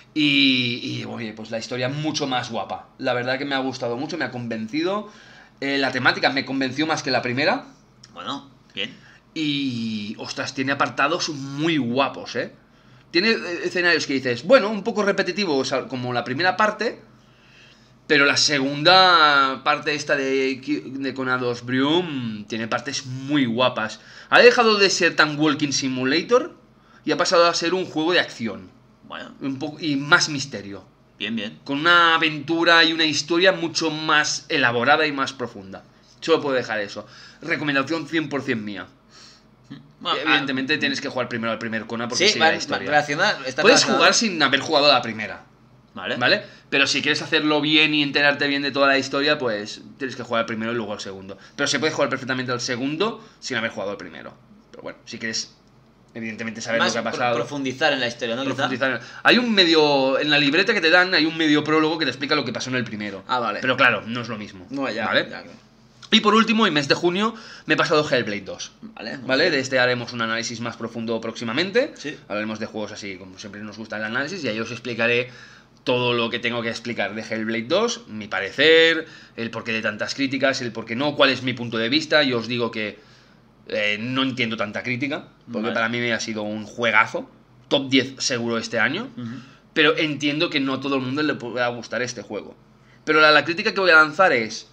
Y oye, pues la historia mucho más guapa. La verdad que me ha gustado mucho, me ha convencido. La temática me convenció más que la primera. Bueno, bien. Y, ostras, tiene apartados muy guapos, ¿eh? Tiene escenarios que dices, bueno, un poco repetitivos como la primera parte, pero la segunda parte esta de Kona 2 Broom tiene partes muy guapas. Ha dejado de ser tan Walking Simulator y ha pasado a ser un juego de acción. Bueno, Y más misterio. bien. Con una aventura y una historia mucho más elaborada y más profunda. Solo puedo dejar eso. Recomendación 100% mía. Bueno, Evidentemente tienes que jugar primero al primer Kona porque sí, sigue la historia. está Puedes relacionado. jugar sin haber jugado a la primera, Vale. ¿vale? Pero si quieres hacerlo bien y enterarte bien de toda la historia, pues tienes que jugar al primero y luego al segundo. Pero se puede jugar perfectamente al segundo sin haber jugado al primero. Pero bueno, si quieres evidentemente saber Más lo que ha pasado. profundizar en la historia, ¿no? Quizá. Profundizar. Hay un medio, en la libreta que te dan, hay un medio prólogo que te explica lo que pasó en el primero. Ah, vale. Pero claro, no es lo mismo. No, ya, ¿vale? ya. Y por último, en mes de junio, me he pasado Hellblade 2. Vale. ¿Vale? De este haremos un análisis más profundo próximamente. Sí. Hablaremos de juegos así, como siempre nos gusta el análisis, y ahí os explicaré todo lo que tengo que explicar de Hellblade 2, mi parecer, el porqué de tantas críticas, el porqué no, cuál es mi punto de vista. Yo os digo que no entiendo tanta crítica, porque Vale. para mí me ha sido un juegazo, top 10 seguro este año, pero entiendo que no a todo el mundo le pueda gustar este juego. Pero la crítica que voy a lanzar es...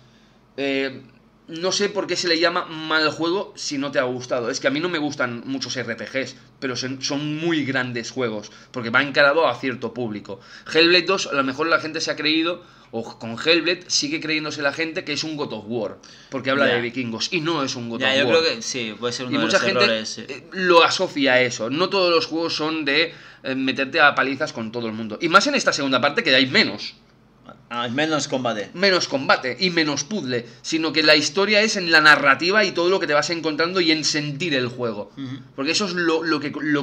no sé por qué se le llama mal juego si no te ha gustado. Es que a mí no me gustan muchos RPGs, pero son muy grandes juegos, porque va encarado a cierto público. Hellblade 2, a lo mejor la gente se ha creído, o con Hellblade sigue creyéndose la gente que es un God of War, porque habla Ya. de vikingos, y no es un God Ya, of yo War. creo que sí, puede ser Y uno de mucha los gente errores. Sí. lo asocia a eso. No todos los juegos son de meterte a palizas con todo el mundo. Y más en esta segunda parte que hay menos. Menos combate. Menos combate y menos puzzle, sino que la historia es en la narrativa y todo lo que te vas encontrando y en sentir el juego. Porque eso es lo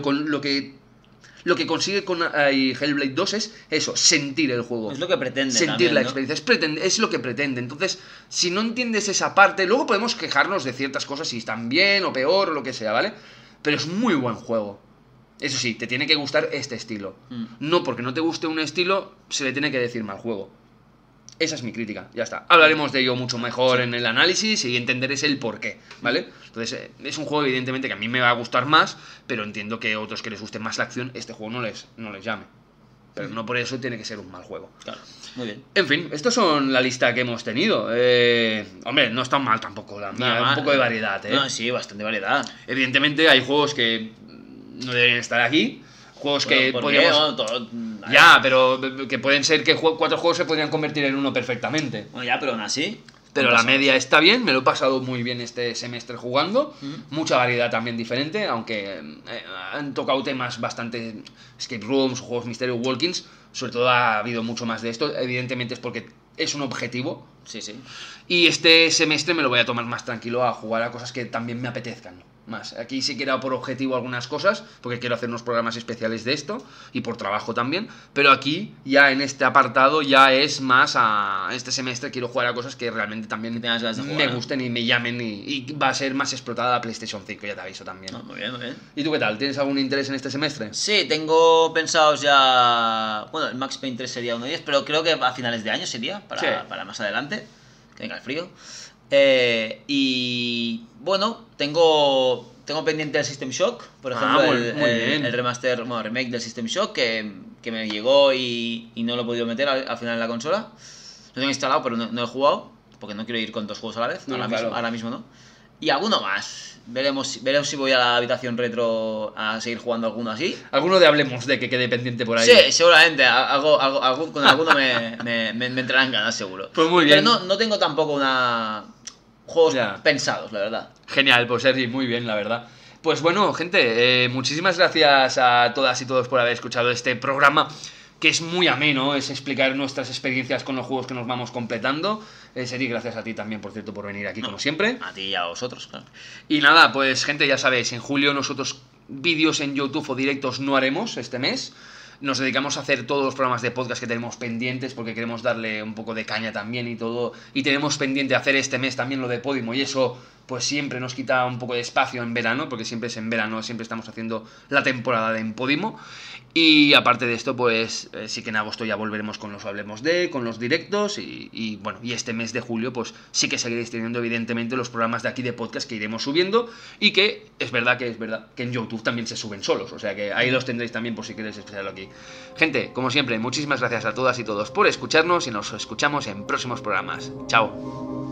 que consigue con Hellblade 2 es eso, sentir el juego. Es lo que pretende. Sentir también, la ¿no? experiencia, es lo que pretende. Entonces, si no entiendes esa parte, luego podemos quejarnos de ciertas cosas si están bien o peor o lo que sea, ¿vale? Pero es muy buen juego. Eso sí, te tiene que gustar este estilo. No porque no te guste un estilo, se le tiene que decir mal juego. Esa es mi crítica, ya está. Hablaremos de ello mucho mejor en el análisis y entenderéis el porqué, ¿vale? Entonces, es un juego evidentemente que a mí me va a gustar más, pero entiendo que a otros que les guste más la acción, este juego no les llame. pero no por eso tiene que ser un mal juego. Claro, muy bien. En fin, estos son la lista que hemos tenido. Hombre, no está mal tampoco la mía, un poco de variedad, No, sí, bastante variedad. Evidentemente hay juegos que no deberían estar aquí, juegos que ¿por podríamos... qué? No, Ya, pero que pueden ser que 4 juegos se podrían convertir en uno perfectamente. Bueno, ya, pero aún así... Pero la media está bien, me lo he pasado muy bien este semestre jugando, mucha variedad también diferente, aunque han tocado temas bastante escape rooms, juegos misterio, walkings, sobre todo ha habido mucho más de esto, evidentemente es porque es un objetivo. Sí, sí. Y este semestre me lo voy a tomar más tranquilo a jugar a cosas que también me apetezcan más. Aquí sí que era por objetivo algunas cosas, porque quiero hacer unos programas especiales de esto, y por trabajo también, pero aquí, ya en este apartado, ya es más a... Este semestre quiero jugar a cosas que realmente también tengas ganas de me jugar, ¿no? gusten y me llamen, y va a ser más explotada la PlayStation 5, ya te aviso también. No, muy bien, muy bien. ¿Y tú qué tal? ¿Tienes algún interés en este semestre? Sí, tengo pensados ya... Bueno, el Max Payne 3 sería uno de ellos, pero creo que a finales de año sería, para más adelante, que venga el frío. Y bueno, tengo pendiente el System Shock, por ejemplo, el remaster, bueno, remake del System Shock que me llegó y no lo he podido meter al final en la consola. Lo tengo instalado, pero no he jugado, porque no quiero ir con 2 juegos a la vez, ahora mismo no. Y alguno más. Veremos si voy a la habitación retro a seguir jugando alguno así. Alguno de Hablemos de que quede pendiente por ahí. Sí, seguramente. Con alguno me entrarán ganas, seguro. Pues muy bien. Pero no tengo tampoco juegos pensados, la verdad. Genial, pues Sergi, muy bien, la verdad. Pues bueno, gente, muchísimas gracias a todas y todos por haber escuchado este programa, que es muy ameno, es explicar nuestras experiencias con los juegos que nos vamos completando. Sergi, gracias a ti también, por cierto, por venir aquí, como siempre. A ti y a vosotros, claro. Y nada, pues gente, ya sabéis, en julio nosotros vídeos en YouTube o directos no haremos este mes. Nos dedicamos a hacer todos los programas de podcast que tenemos pendientes, porque queremos darle un poco de caña también y todo. Y tenemos pendiente hacer este mes también lo de Podimo, y eso pues siempre nos quita un poco de espacio en verano, porque siempre es en verano, siempre estamos haciendo la temporada de Podimo. Y aparte de esto, pues sí que en agosto ya volveremos con los Hablemos de, con los directos y bueno, y este mes de julio pues sí que seguiréis teniendo evidentemente los programas de aquí de podcast que iremos subiendo, y que es verdad que en YouTube también se suben solos, o sea que ahí los tendréis también por si queréis escucharlo aquí. Gente, como siempre, muchísimas gracias a todas y todos por escucharnos, y nos escuchamos en próximos programas. Chao.